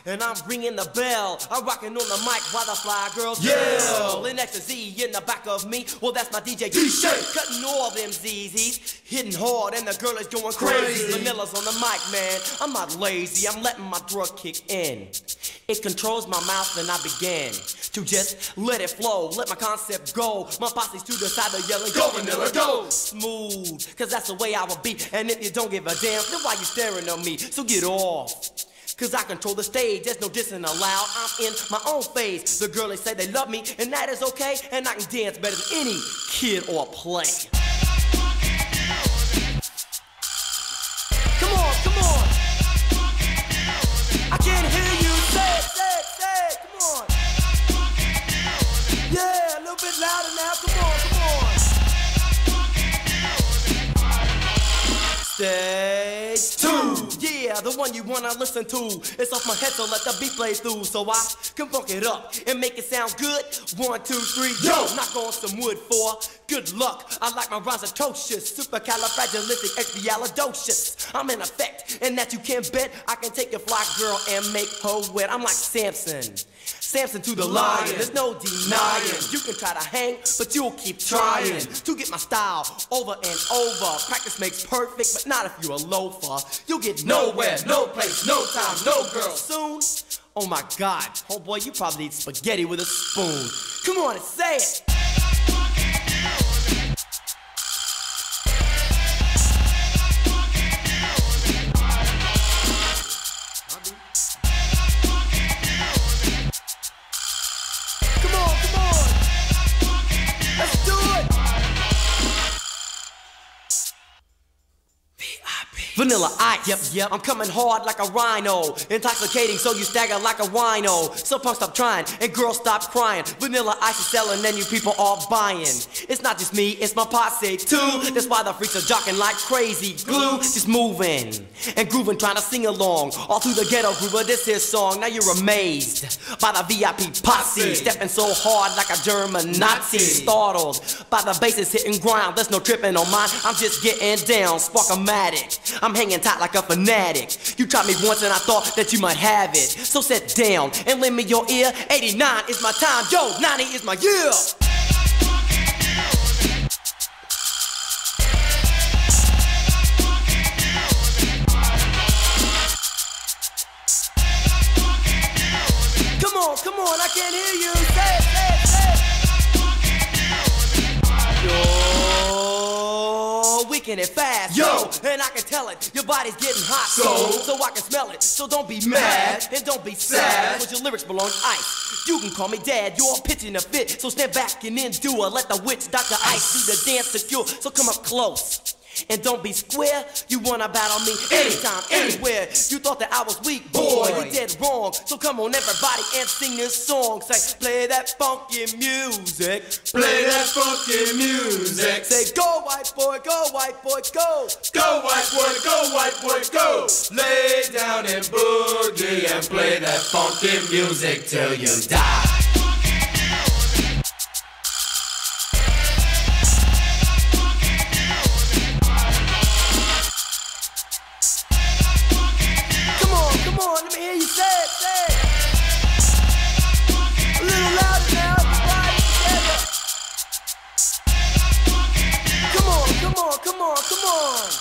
and I'm ringing the bell. I'm rocking on the mic while the fly girls yell. In ecstasy in the back of me, well that's my DJ D-Shake, cutting all them ZZs, hitting hard and the girl is going crazy. Vanilla's on the mic, man, I'm not lazy, I'm letting my drug kick in. It controls my mouth and I begin to just let it flow, let my concept go. My posse's to the side of yelling, go Vanilla, go! Smooth, cause that's the way I will be. And if you don't give a damn, then why you staring at me? So get off, cause I control the stage, there's no dissing allowed. I'm in my own phase. The girls, they say they love me, and that is okay. And I can dance better than any kid or play. Come on, come on. I can't hear you. Say it, come on. Yeah, a little bit louder now, come on. Stage 2. Yeah, the one you wanna listen to. It's off my head, so let the beat play through. So I can funk it up and make it sound good. 1, 2, 3, yo! Knock on some wood for good luck. I like my rhymes atrocious, supercalifragilisticexpialidocious. I'm in effect, and that you can bet. I can take a fly girl and make her wet. I'm like Samson to the lion, there's no denying. You can try to hang, but you'll keep trying to get my style over and over. Practice makes perfect, but not if you're a loafer. You'll get nowhere, no place, no time, no girl soon. Oh my God, homeboy, you probably eat spaghetti with a spoon. Come on and say it. Vanilla Ice, yep, I'm coming hard like a rhino. Intoxicating so you stagger like a wino. So punk stop trying and girls stop crying. Vanilla Ice is selling and you people are buying. It's not just me, it's my posse too. That's why the freaks are jocking like crazy glue. Just moving and grooving, trying to sing along all through the ghetto groove of this here song. Now you're amazed by the VIP posse, stepping so hard like a German Nazi. Startled by the basses hitting ground. There's no tripping on mine, I'm just getting down, spark-o-matic. I'm hanging tight like a fanatic. You tried me once and I thought that you might have it. So sit down and lend me your ear. 89 is my time, yo, 90 is my year. Come on, I can't hear you. Say it. Yo, weekend and fast. Yo, and I can tell it. Your body's getting hot. So I can smell it. So don't be mad and don't be sad. Cause your lyrics belong to Ice. You can call me Dad. You're pitching a fit. So stand back and endure. Let the witch Dr. Ice do the dance secure. So come up close. And don't be square, you wanna battle me anytime, anywhere. You thought that I was weak, boy, you're dead wrong. So come on everybody and sing this song. Say, play that funky music. Play that funky music. Say, go white boy, go white boy, go. Go white boy, go white boy, go. Lay down and boogie and play that funky music till you die. Let me hear you say it. A little louder now, everybody together. Come on.